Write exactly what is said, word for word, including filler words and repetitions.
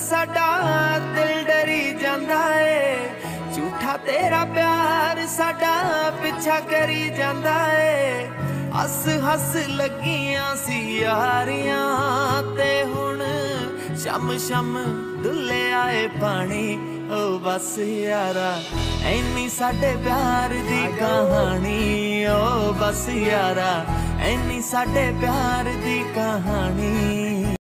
साडा दिल डरी जांदा है। झूठा तेरा प्यार साडा पिछा करी जांदा है। हस हस लगियां सी यारियां ते हुण शम शम दुले आए पानी। ओ बस यारा ऐनी साडे प्यार दी कहानी। ओ बस यारा ऐनी साडे प्यार दी कहानी।